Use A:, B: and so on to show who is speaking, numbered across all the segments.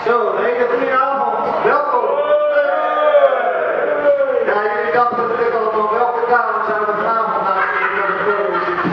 A: Zo, een hele goede avond. Welkom. Ja, jullie dachten natuurlijk allemaal welke dames zouden vanavond naar de podium zitten.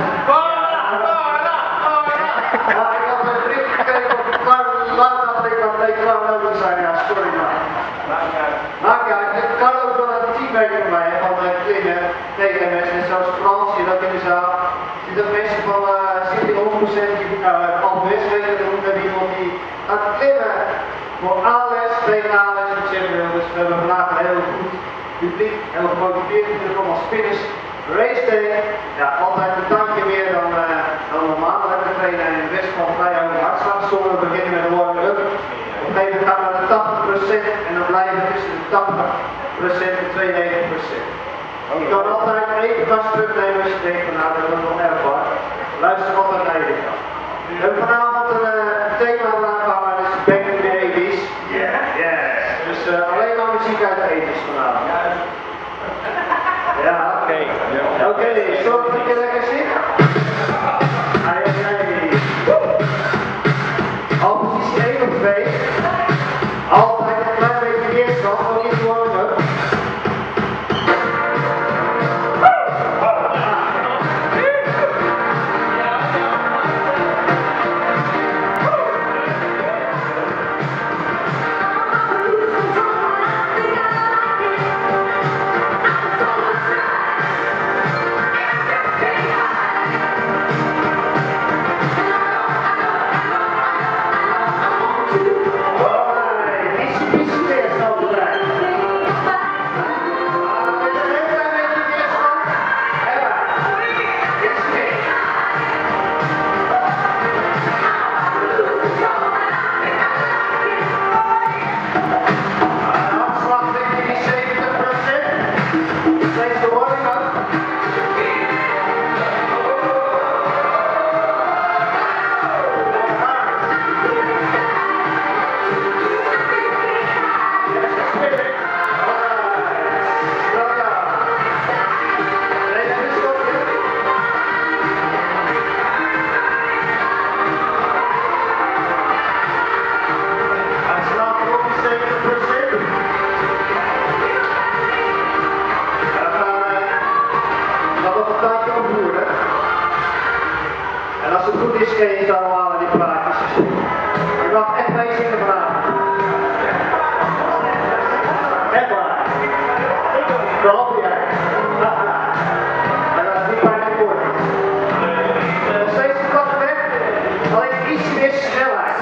A: Ja, ik had een bericht gekregen op de laat dat ik wat mee klaar nodig zijn. Ja, sorry maar. Maar ja, ik kan ook wel een teamwerk van mij, van Klimmen, TMS en zelfs Frans hier ook in de zaal. Er zitten mensen van zitten 100% die al best weten dat we iemand die gaat klimmen. Voor A-les, B-A-les, wat zeggen we. Dus we hebben vandaag een heel goed publiek, heel gemotiveerd, natuurlijk allemaal spinners. Race day, ja, altijd een tandje meer dan normaal. We hebben trainen in de west van vrij over de hartslagzone. We beginnen met een warming-up. Op een gegeven moment gaan we naar de 80% en dan blijven we tussen de 80% en 92%. Je kan altijd even gas terugnemen als je denkt van nou, dat is wel erg hard. Luister altijd naar je kant. We hebben vanavond een thema aangehangen, dat is Back to the 80's. Dus alleen maar muziek uit de 80's vanavond. Ja, oké. Oké, zorg dat je lekker zit. Al positie 1 of 2. Altijd een klein beetje weerstand, ook niet warming-up. En als het goed is, ken je het allemaal in die plaatjes. Je mag echt mee zingen vanavond. Echt waar. Behalve jij. Maar dat is niet pijnlijk voor. Nog steeds de kat weg, alleen iets meer snelheid.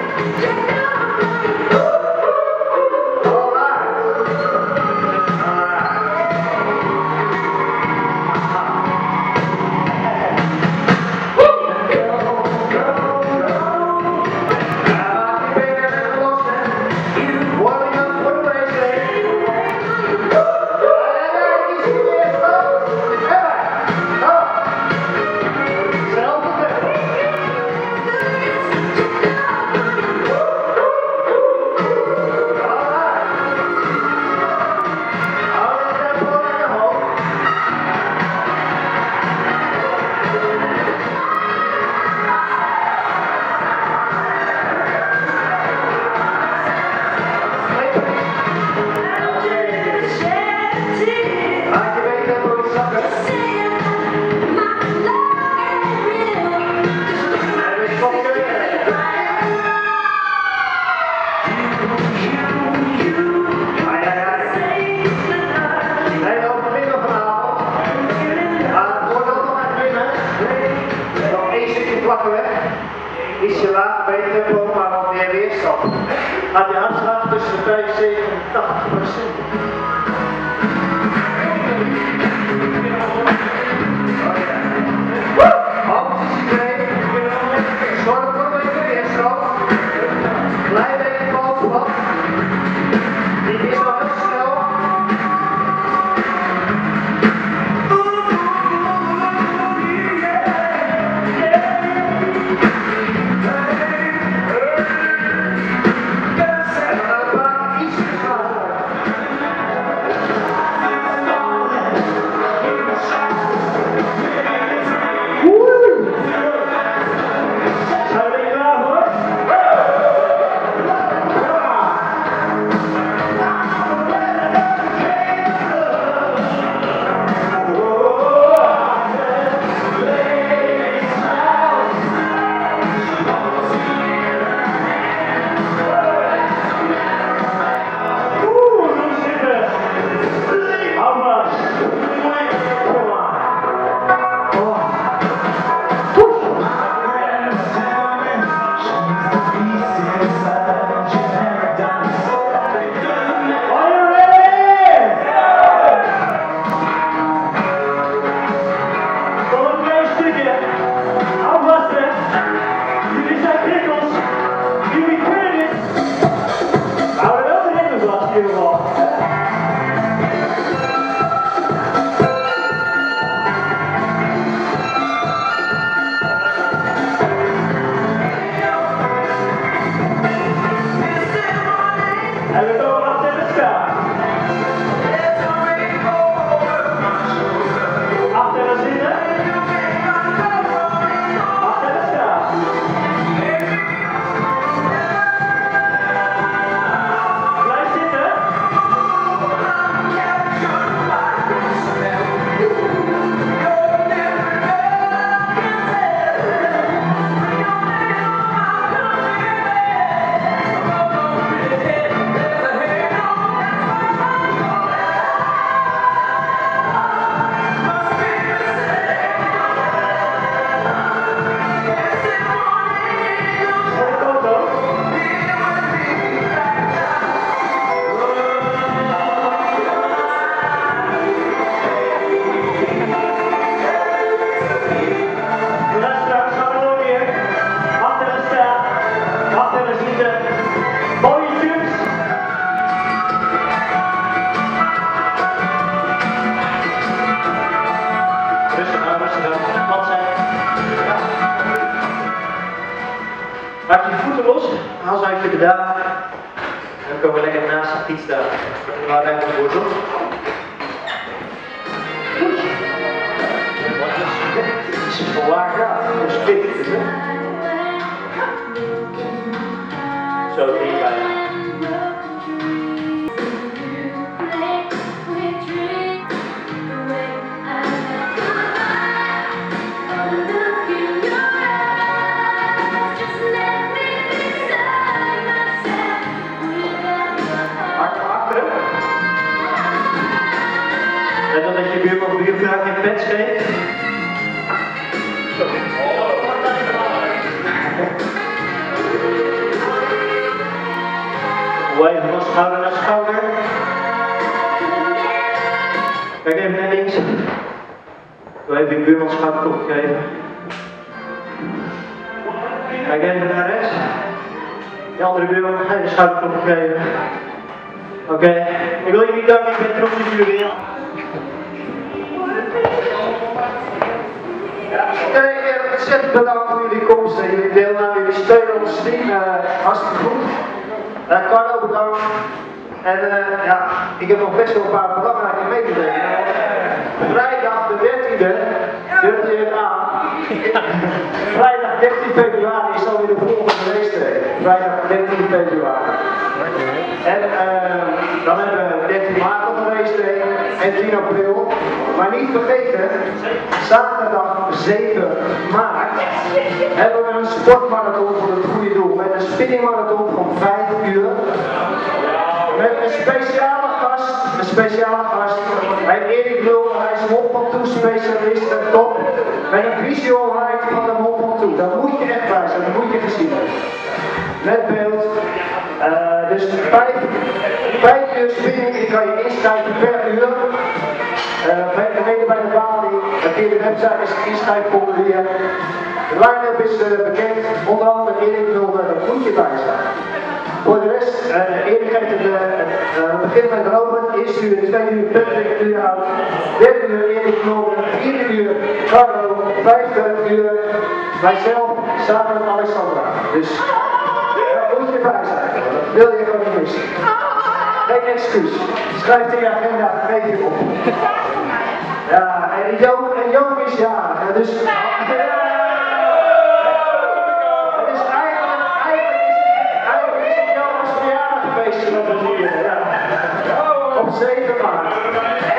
A: Ietsje laag, beter tempo, maar wat meer weerstand. Gaat je hartslag tussen de 75 en 80%. Positie 2. Zorg voor een beetje weerstand. Blijf even boven wat. Dit is nog heel snel.
B: even zitten. Mooie tunes. Rustig aan, rustig aan. Plat zijn. Ja. Maak je voeten los. Haal ze uit je pedalen. Dan komen we lekker naast de fiets staan. Waar rijden we voor op? Het is een laag gaat. Dat is fit, hè? Zo, drie bijna. Net als dat je buurman buurvrouw geen pets geeft. Hoe even van schouder naar schouder. Kijk even naar links. Doe even je buurman schouderklop geven. Kijk even naar rechts. De andere buurman ga je een schouderklop geven. Oké, ik wil jullie danken, ik ben trots op jullie weer.
A: Hey, ontzettend bedankt voor jullie komst en jullie deelname, jullie steun ons team, hartstikke goed. Carlo bedankt. En ja, ik heb nog best wel een paar belangrijke mee te delen. Vrijdag de 13e, durft u het aan. Vrijdag 13 februari is alweer de volgende raceday. Vrijdag 13 februari. En dan hebben we 13 maart nog een raceday en 10 april. Maar niet vergeten, zaterdag 7 maart hebben we een sportmarathon voor het goede doel. Met een spinningmarathon van 5 uur. Met een speciale gast. Hij heet Erik Mulder, hij is Mont Ventoux specialist en top. Met een visual ride van de Mont Ventoux. Daar moet je echt bij zijn, dat moet je gezien hebben. Met beeld. Dus 5 uur spinning, die kan je inschrijven per uur. Beneden bij de balie, via de website is het inschrijfformulier. De line-up is bekend, onder andere Erik Mulder, daar moet je bij zijn. Voor de rest, Erik geeft het begin met Robert, eerste uur, 2 uur, Patrick, uur oud, 3 uur Erik Mulder, 4 uur Carlo, 5 uur mijzelf, samen met Alexandra. Dus daar moet je bij zijn, dat wil je gewoon niet missen. Geen excuus, schrijf in je agenda, geef je op. Ja, en Joop is jarig, dus... Het is eigenlijk is het Joop's verjaardag geweest met de vieren, ja. Op 7 maart.